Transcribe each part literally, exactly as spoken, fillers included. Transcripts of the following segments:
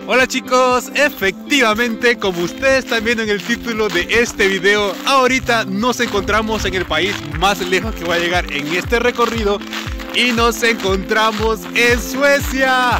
Hola chicos, efectivamente, como ustedes están viendo en el título de este video, ahorita nos encontramos en el país más lejos que va a llegar en este recorrido y nos encontramos en Suecia.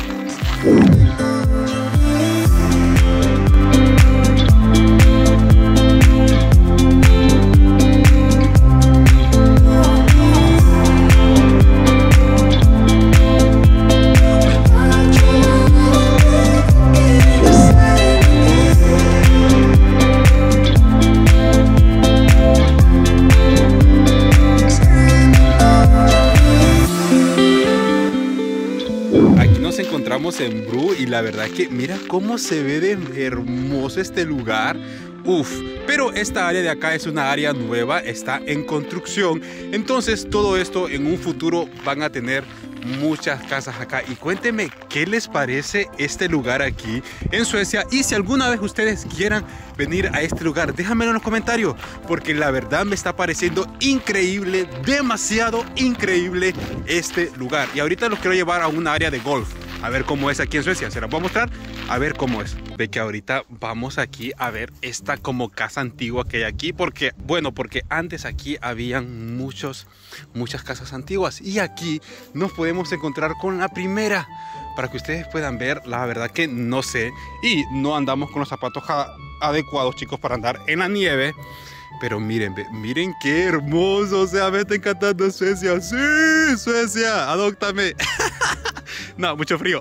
En Bru y la verdad que mira cómo se ve de hermoso este lugar. Uf, pero esta área de acá es una área nueva, está en construcción, entonces todo esto en un futuro van a tener muchas casas acá. Y cuéntenme qué les parece este lugar aquí en Suecia, y si alguna vez ustedes quieran venir a este lugar, déjamelo en los comentarios, porque la verdad me está pareciendo increíble, demasiado increíble este lugar. Y ahorita los quiero llevar a un área de golf, a ver cómo es aquí en Suecia. Se las voy a mostrar, a ver cómo es. Ve que ahorita vamos aquí a ver esta como casa antigua que hay aquí, porque, bueno, porque antes aquí habían muchos, muchas casas antiguas, y aquí nos podemos encontrar con la primera, para que ustedes puedan ver. La verdad que no sé, y no andamos con los zapatos adecuados, chicos, para andar en la nieve. Pero miren, miren qué hermoso. O sea, me está encantando Suecia. Sí, Suecia, adóptame. No, mucho frío.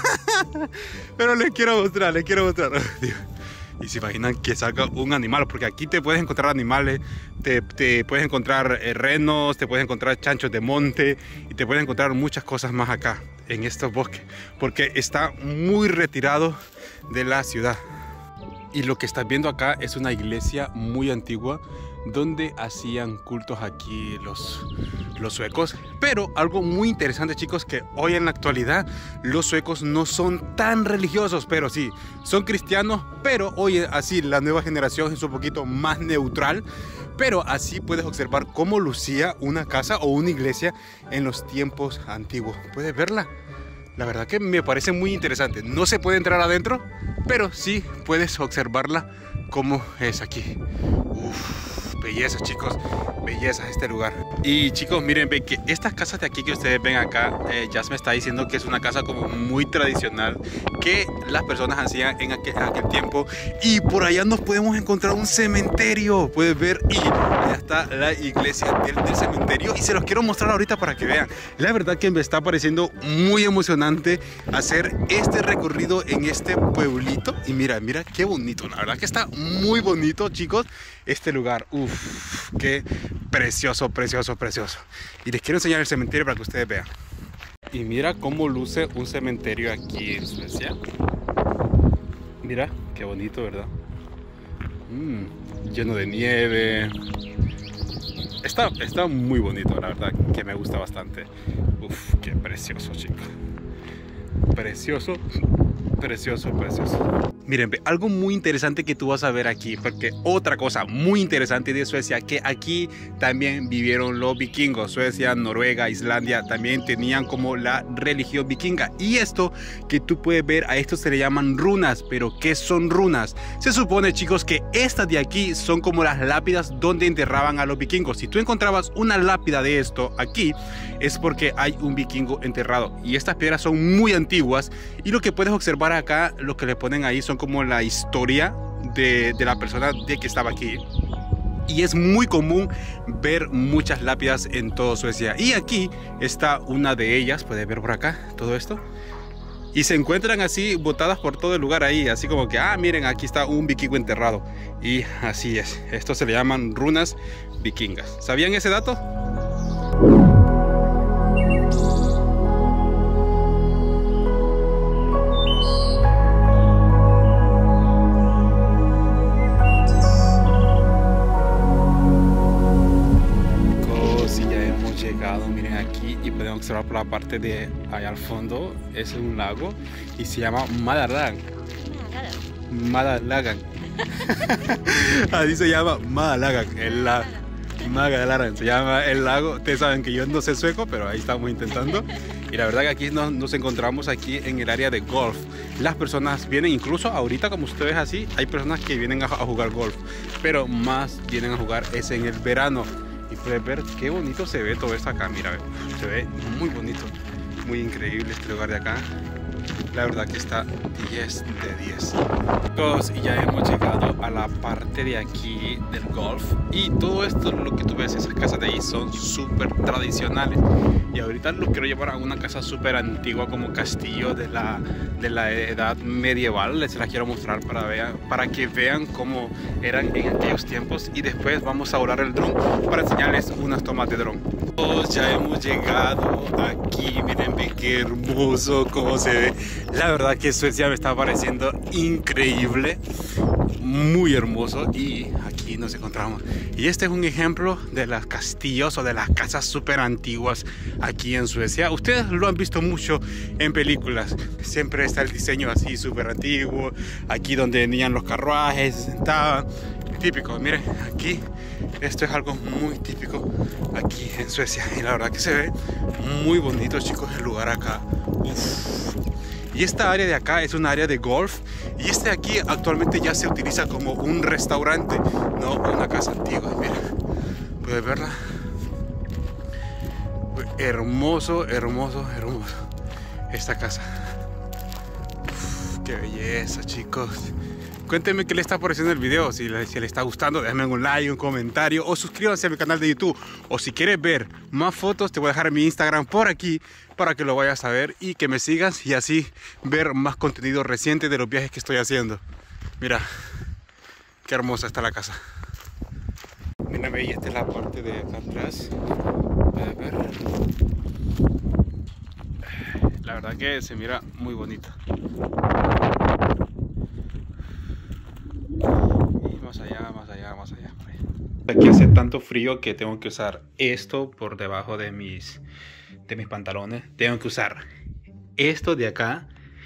Pero les quiero mostrar, les quiero mostrar. Y se imaginan que salga un animal, porque aquí te puedes encontrar animales, te, te puedes encontrar eh, renos, te puedes encontrar chanchos de monte, y te puedes encontrar muchas cosas más acá en estos bosques, porque está muy retirado de la ciudad. Y lo que estás viendo acá es una iglesia muy antigua donde hacían cultos aquí los, los suecos. Pero algo muy interesante, chicos, que hoy en la actualidad los suecos no son tan religiosos, pero sí, son cristianos, pero hoy así la nueva generación es un poquito más neutral. Pero así puedes observar cómo lucía una casa o una iglesia en los tiempos antiguos. ¿Puedes verla? La verdad que me parece muy interesante. No se puede entrar adentro, pero sí puedes observarla como es aquí. Uf, belleza, chicos, belleza este lugar. Y chicos, miren, ven que estas casas de aquí que ustedes ven acá, eh, ya se me está diciendo que es una casa como muy tradicional que las personas hacían en aquel, en aquel tiempo. Y por allá nos podemos encontrar un cementerio, puedes ver, y allá está la iglesia del, del cementerio, y se los quiero mostrar ahorita para que vean. La verdad que me está pareciendo muy emocionante hacer este recorrido en este pueblito. Y mira, mira qué bonito, la verdad que está muy bonito, chicos, este lugar. Uf, qué precioso, precioso, precioso. Y les quiero enseñar el cementerio para que ustedes vean. Y mira cómo luce un cementerio aquí en Suecia. Mira, qué bonito, ¿verdad? Mm, lleno de nieve. Está, está muy bonito, la verdad, que me gusta bastante. Uf, qué precioso, chicos. Precioso, precioso, precioso. Miren, algo muy interesante que tú vas a ver aquí, porque otra cosa muy interesante de Suecia, que aquí también vivieron los vikingos. Suecia, Noruega, Islandia también tenían como la religión vikinga. Y esto que tú puedes ver, a esto se le llaman runas. Pero ¿qué son runas? Se supone, chicos, que estas de aquí son como las lápidas donde enterraban a los vikingos. Si tú encontrabas una lápida de esto aquí, es porque hay un vikingo enterrado. Y estas piedras son muy antiguas, y lo que puedes observar acá, lo que le ponen ahí son como la historia de, de la persona de que estaba aquí. Y es muy común ver muchas lápidas en toda Suecia, y aquí está una de ellas. Puedes ver por acá todo esto, y se encuentran así botadas por todo el lugar ahí, así como que, ah, miren, aquí está un vikingo enterrado. Y así es, esto se le llaman runas vikingas. ¿Sabían ese dato? Miren aquí, y podemos observar por la parte de allá al fondo es un lago y se llama Madalagan. Madalagan. Así se llama Madalagan. El la Madalagan se llama el lago. Ustedes saben que yo no sé sueco, pero ahí estamos intentando. Y la verdad que aquí nos, nos encontramos aquí en el área de golf. Las personas vienen, incluso ahorita como ustedes así, hay personas que vienen a, a jugar golf, pero más vienen a jugar es en el verano. Y puedes ver qué bonito se ve todo esto acá. Mira, se ve muy bonito, muy increíble este lugar de acá. La verdad que está diez de diez. Chicos, y ya hemos llegado a la parte de aquí del golf. Y todo esto, lo que tú ves, esas casas de ahí son súper tradicionales. Y ahorita los quiero llevar a una casa súper antigua, como castillo de la, de la edad medieval. Les las quiero mostrar para, vean, para que vean cómo eran en aquellos tiempos. Y después vamos a volar el dron para enseñarles unas tomas de dron. Ya hemos llegado aquí, miren qué hermoso cómo se ve. La verdad que Suecia me está pareciendo increíble, muy hermoso. Y aquí nos encontramos, y este es un ejemplo de los castillos o de las casas súper antiguas aquí en Suecia. Ustedes lo han visto mucho en películas, siempre está el diseño así súper antiguo, aquí donde venían los carruajes, se sentaban, típico. Miren, aquí esto es algo muy típico aquí en Suecia, y la verdad que se ve muy bonito, chicos, el lugar acá. Uf. Y esta área de acá es un área de golf, y este de aquí actualmente ya se utiliza como un restaurante, no una casa antigua. Mira, puedes verla. Hermoso, hermoso, hermoso esta casa. Uf, qué belleza, chicos. Cuéntenme qué les está pareciendo el video. Si les, si les está gustando, déjenme un like, un comentario, o suscríbanse a mi canal de YouTube. O si quieres ver más fotos, te voy a dejar mi Instagram por aquí para que lo vayas a ver y que me sigas, y así ver más contenido reciente de los viajes que estoy haciendo. Mira, qué hermosa está la casa. Mira, ve, y esta es la parte de acá atrás. Puedes ver. La verdad que se mira muy bonita. Más allá, más allá, más allá. Aquí hace tanto frío que tengo que usar esto por debajo de mis, de mis pantalones. Tengo que usar esto de acá,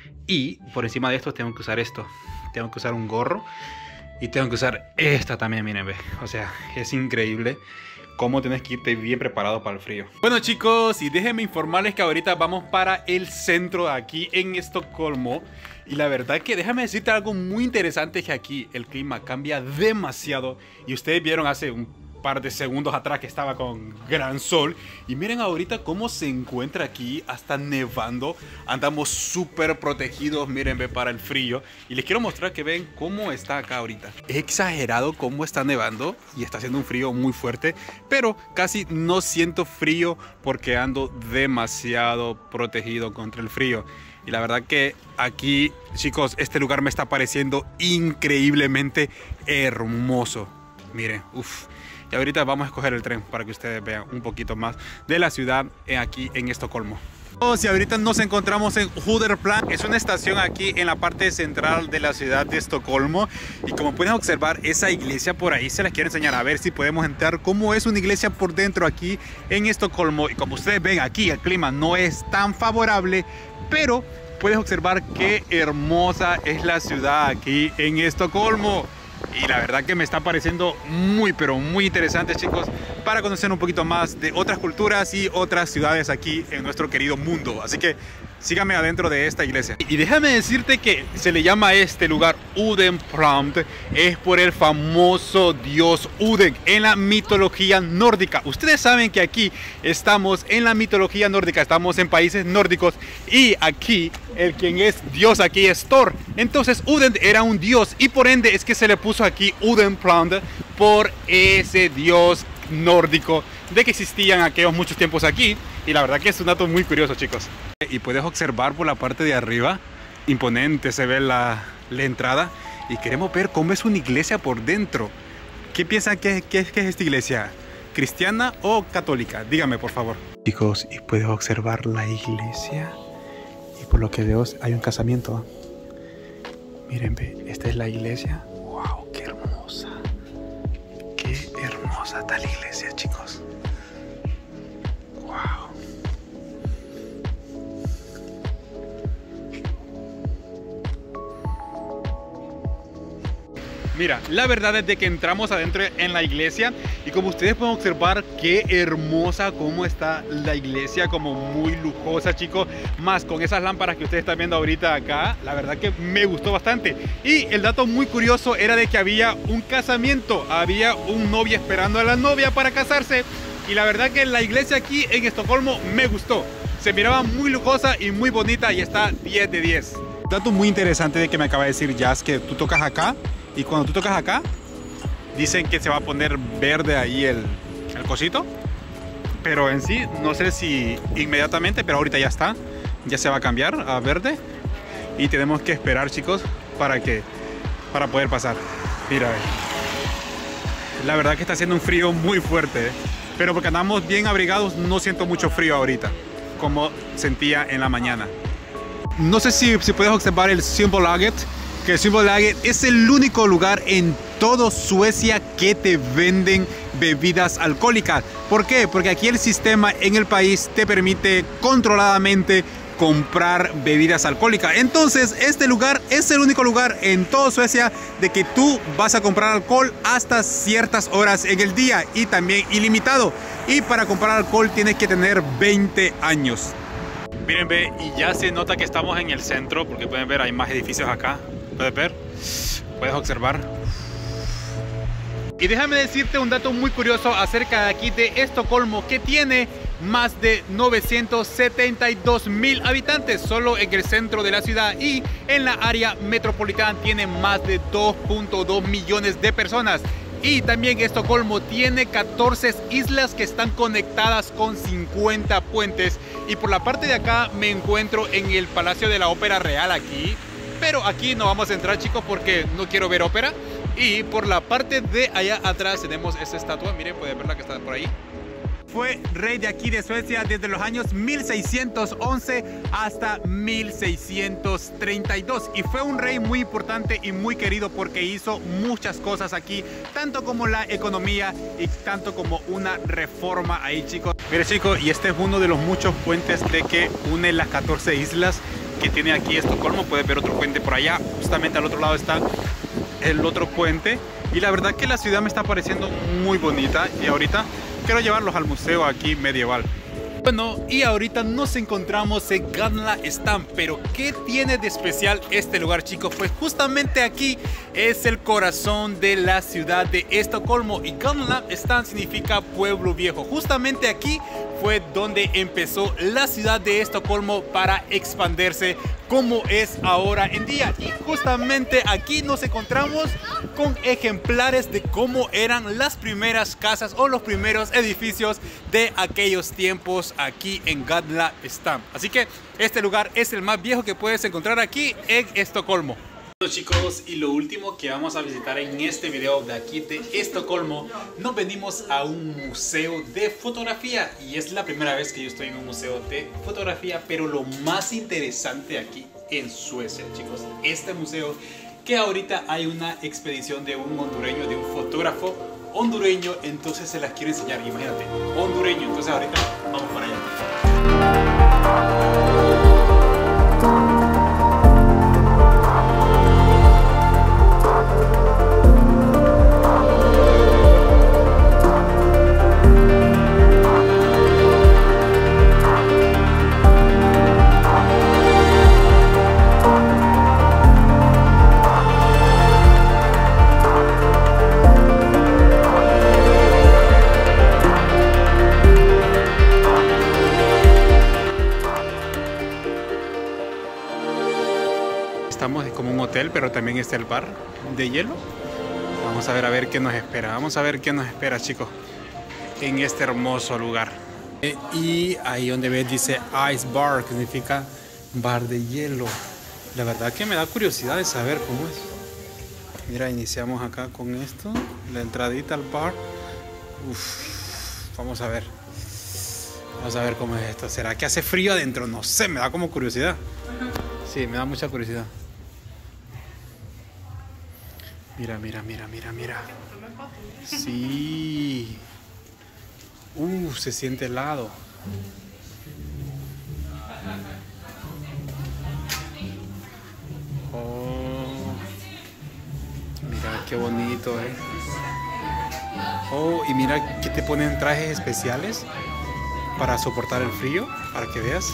y por encima de esto tengo que usar esto. Tengo que usar un gorro, y tengo que usar esta también, miren, ve. O sea, es increíble cómo tienes que irte bien preparado para el frío. Bueno, chicos, y déjenme informarles que ahorita vamos para el centro de aquí en Estocolmo. Y la verdad que déjame decirte algo muy interesante, que aquí el clima cambia demasiado. Y ustedes vieron hace un par de segundos atrás que estaba con gran sol. Y miren ahorita cómo se encuentra aquí, hasta nevando. Andamos súper protegidos, miren, ve, para el frío. Y les quiero mostrar que ven cómo está acá ahorita. Es exagerado cómo está nevando y está haciendo un frío muy fuerte. Pero casi no siento frío porque ando demasiado protegido contra el frío. Y la verdad que aquí, chicos, este lugar me está pareciendo increíblemente hermoso. Miren, uff. Y ahorita vamos a escoger el tren para que ustedes vean un poquito más de la ciudad aquí en Estocolmo. Y ahorita nos encontramos en Hudurplan. Es una estación aquí en la parte central de la ciudad de Estocolmo. Y como pueden observar, esa iglesia por ahí se las quiero enseñar, a ver si podemos entrar cómo es una iglesia por dentro aquí en Estocolmo. Y como ustedes ven aquí, el clima no es tan favorable, pero puedes observar qué hermosa es la ciudad aquí en Estocolmo. Y la verdad que me está pareciendo muy, pero muy interesante, chicos, para conocer un poquito más de otras culturas y otras ciudades aquí en nuestro querido mundo. Así que síganme adentro de esta iglesia. Y déjame decirte que se le llama a este lugar Udenplan, es por el famoso dios Uden en la mitología nórdica. Ustedes saben que aquí estamos en la mitología nórdica, estamos en países nórdicos, y aquí el quien es dios aquí es Thor. Entonces Uden era un dios, y por ende es que se le puso aquí Udenplan por ese dios nórdico de que existían aquellos muchos tiempos aquí. Y la verdad que es un dato muy curioso, chicos. Y puedes observar por la parte de arriba, imponente se ve la, la entrada. Y queremos ver cómo es una iglesia por dentro. ¿Qué piensan que, que, que es esta iglesia? ¿Cristiana o católica? Díganme, por favor. Chicos, y puedes observar la iglesia. Y por lo que veo hay un casamiento. Miren, ve, esta es la iglesia. ¡Wow! ¡Qué hermosa! ¡Qué hermosa está la iglesia, chicos! ¡Wow! Mira, la verdad es de que entramos adentro en la iglesia y como ustedes pueden observar, qué hermosa como está la iglesia, como muy lujosa, chicos, más con esas lámparas que ustedes están viendo ahorita acá. La verdad que me gustó bastante. Y el dato muy curioso era de que había un casamiento, había un novio esperando a la novia para casarse y la verdad que la iglesia aquí en Estocolmo me gustó. Se miraba muy lujosa y muy bonita y está diez de diez. Dato muy interesante de que me acaba de decir Jazz, que tú tocas acá y cuando tú tocas acá dicen que se va a poner verde ahí el, el cosito, pero en sí no sé si inmediatamente, pero ahorita ya está, ya se va a cambiar a verde y tenemos que esperar, chicos, para que para poder pasar. Mira, la verdad que está haciendo un frío muy fuerte, ¿eh? Pero porque andamos bien abrigados no siento mucho frío ahorita como sentía en la mañana. No sé si, si puedes observar el Systembolaget, que el Systembolaget es el único lugar en todo Suecia que te venden bebidas alcohólicas. ¿Por qué? Porque aquí el sistema en el país te permite controladamente comprar bebidas alcohólicas. Entonces este lugar es el único lugar en toda Suecia de que tú vas a comprar alcohol hasta ciertas horas en el día y también ilimitado. Y para comprar alcohol tienes que tener veinte años. Miren, ve, y ya se nota que estamos en el centro porque pueden ver, hay más edificios acá. ¿Puedes ver? ¿Puedes observar? Y déjame decirte un dato muy curioso acerca de aquí de Estocolmo, que tiene más de novecientos setenta y dos mil habitantes solo en el centro de la ciudad, y en la área metropolitana tiene más de dos punto dos millones de personas. Y también Estocolmo tiene catorce islas que están conectadas con cincuenta puentes. Y por la parte de acá me encuentro en el Palacio de la Ópera Real aquí. Pero aquí no vamos a entrar, chicos, porque no quiero ver ópera. Y por la parte de allá atrás tenemos esta estatua. Miren, pueden verla que está por ahí. Fue rey de aquí de Suecia desde los años mil seiscientos once hasta mil seiscientos treinta y dos. Y fue un rey muy importante y muy querido porque hizo muchas cosas aquí, tanto como la economía y tanto como una reforma ahí, chicos. Miren, chicos, y este es uno de los muchos puentes de que une las catorce islas que tiene aquí Estocolmo. Puedes ver otro puente por allá, justamente al otro lado está el otro puente. Y la verdad que la ciudad me está pareciendo muy bonita y ahorita quiero llevarlos al museo aquí medieval. Bueno, y ahorita nos encontramos en Gamla Stan, pero ¿qué tiene de especial este lugar, chicos? Pues justamente aquí es el corazón de la ciudad de Estocolmo y Gamla Stan significa pueblo viejo. Justamente aquí fue donde empezó la ciudad de Estocolmo para expandirse como es ahora en día. Y justamente aquí nos encontramos con ejemplares de cómo eran las primeras casas o los primeros edificios de aquellos tiempos aquí en Gamla Stan. Así que este lugar es el más viejo que puedes encontrar aquí en Estocolmo. Bueno, chicos, y lo último que vamos a visitar en este video de aquí de Estocolmo, nos venimos a un museo de fotografía y es la primera vez que yo estoy en un museo de fotografía, pero lo más interesante aquí en Suecia, chicos, este museo, que ahorita hay una expedición de un hondureño, de un fotógrafo hondureño, entonces se las quiero enseñar. Imagínate, hondureño, entonces ahorita vamos para allá. Estamos como un hotel, pero también está el bar de hielo. Vamos a ver a ver qué nos espera. Vamos a ver qué nos espera, chicos, en este hermoso lugar. Y ahí donde ves dice Ice Bar, que significa bar de hielo. La verdad que me da curiosidad de saber cómo es. Mira, iniciamos acá con esto, la entradita al bar. Uf, vamos a ver. Vamos a ver cómo es esto. ¿Será que hace frío adentro? No sé, me da como curiosidad. Sí, me da mucha curiosidad. Mira, mira, mira, mira, mira. Sí. Uh, se siente helado. Oh. Mira qué qué bonito, eh. Oh, y mira que te ponen trajes especiales para soportar el frío, para que veas.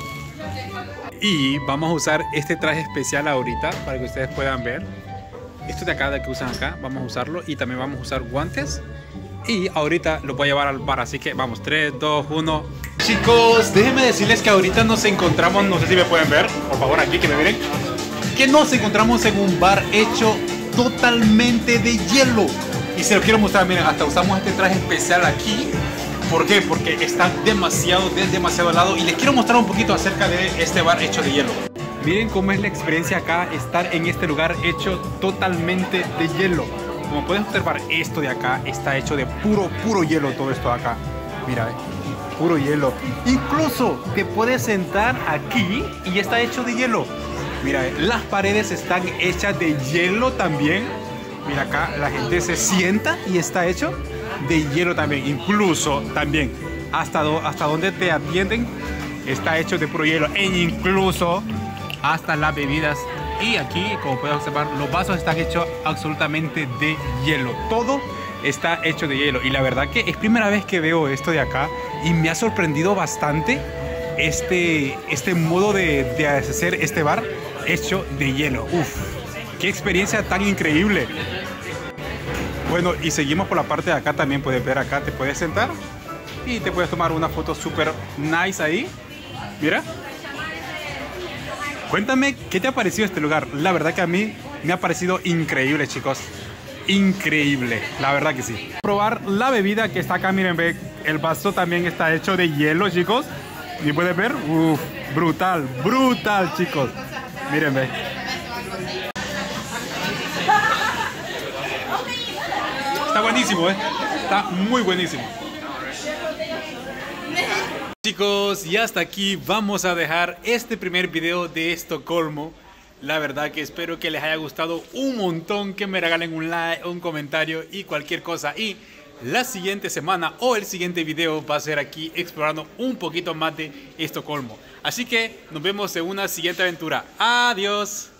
Y vamos a usar este traje especial ahorita para que ustedes puedan ver. Esto de acá, de que usan acá, vamos a usarlo. Y también vamos a usar guantes. Y ahorita lo voy a llevar al bar, así que vamos, tres, dos, uno. Chicos, déjenme decirles que ahorita nos encontramos, no sé si me pueden ver, por favor aquí que me miren, que nos encontramos en un bar hecho totalmente de hielo. Y se lo quiero mostrar, miren, hasta usamos este traje especial aquí. ¿Por qué? Porque está demasiado, demasiado helado. Y les quiero mostrar un poquito acerca de este bar hecho de hielo. Miren cómo es la experiencia acá, estar en este lugar hecho totalmente de hielo. Como pueden observar, esto de acá está hecho de puro, puro hielo, todo esto de acá. Mira, eh, puro hielo. Incluso te puedes sentar aquí y está hecho de hielo. Mira, eh, las paredes están hechas de hielo también. Mira acá, la gente se sienta y está hecho de hielo también. Incluso también, hasta, do, hasta donde te atienden, está hecho de puro hielo. E incluso hasta las bebidas. Y aquí, como pueden observar, los vasos están hechos absolutamente de hielo. Todo está hecho de hielo. Y la verdad que es primera vez que veo esto de acá. Y me ha sorprendido bastante este, este modo de, de hacer este bar hecho de hielo. Uf, qué experiencia tan increíble. Bueno, y seguimos por la parte de acá. También puedes ver acá, te puedes sentar y te puedes tomar una foto súper nice ahí. Mira. Cuéntame, ¿qué te ha parecido este lugar? La verdad que a mí me ha parecido increíble, chicos. Increíble, la verdad que sí. Probar la bebida que está acá, miren, ve, el vaso también está hecho de hielo, chicos. Y pueden ver, uff, brutal, brutal, chicos. Miren, ve. Está buenísimo, eh. Está muy buenísimo. Chicos, y hasta aquí vamos a dejar este primer video de Estocolmo. La verdad que espero que les haya gustado un montón, que me regalen un like, un comentario y cualquier cosa. Y la siguiente semana o el siguiente video va a ser aquí explorando un poquito más de Estocolmo. Así que nos vemos en una siguiente aventura. Adiós.